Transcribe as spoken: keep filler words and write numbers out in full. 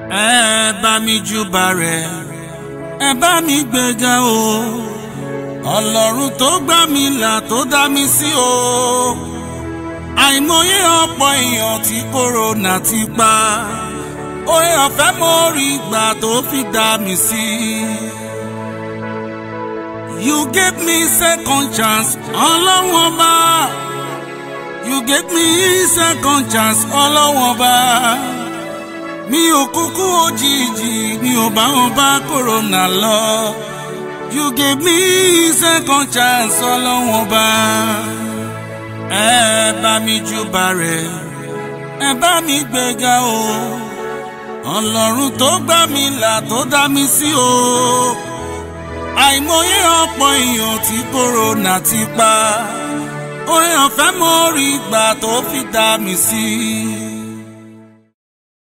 ẹ bá mi júbà rẹ̀, ẹ bá mi gbéga o. Ọlọ́run tó gbà mí là tó dá mi sí o. Àìmọye ọ̀pọ̀ èèyàn tí kòrónà ti pa, oore ọ̀fẹ́ mo rí gbà tó fi dá mi sí. You gave me second chance, Ọlọ́run ọba. You gave me second chance, Ọlọ́run ọba. Mi ò kúkú òjijì, mi ò bá wọn bá kòrónà lọ. You gave me second chance, Ọlọ́run ọba. Ẹ bá mi júbà rẹ̀, ẹ bá mi gbéga o. Ọlọ́run tó gbà mí là tó dá mi sí o. Àìmọye ọ̀pọ̀ èèyàn tí kòrónà ti pa, oore ọ̀fẹ́ mo rí gbà tó fi dá mi sí.